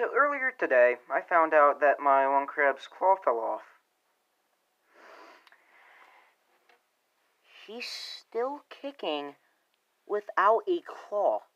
So earlier today, I found out that my one crab's claw fell off. He's still kicking without a claw.